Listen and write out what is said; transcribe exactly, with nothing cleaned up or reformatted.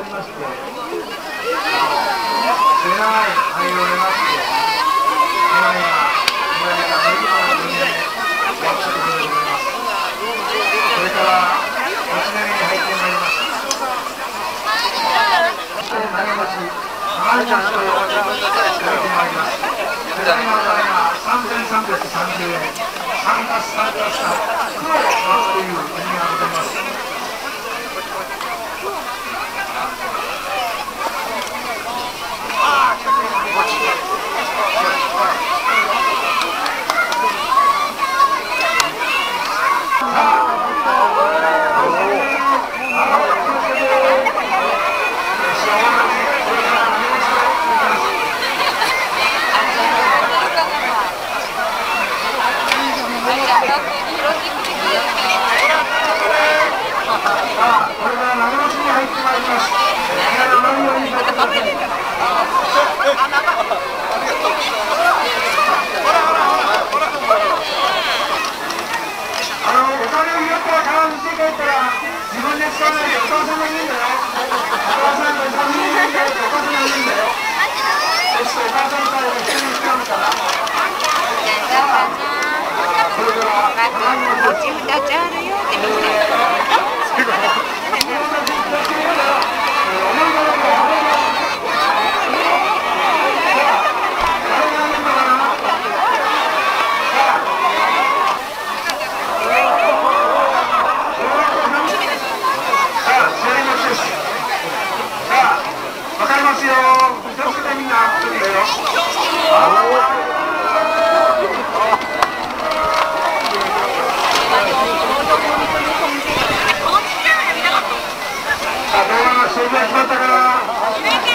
りまして、狭い範囲を目まして、今や見られた乗り物の分野で終わったところでございます。これからおしなみに入ってまいります。そして長持ち、長持ちといただいてまいります。ただいまお金がさんぜんさんびゃくさんじゅうえん、参加参加した苦労を待つという意味がございます。これから長野市に入ってまいります。皆の乗るようにしてください。あのお金を拾ったら川にして帰ったら自分で使わないでお母さんがいるんだよ。お母さんがさんにんいるんだよ。お母さんがいるんだよ。そしてお母さんから一緒に使うから。それではこっちふたつあるよってみんな。わかりますよ。気をつけてみんな。動画が終了しましたから。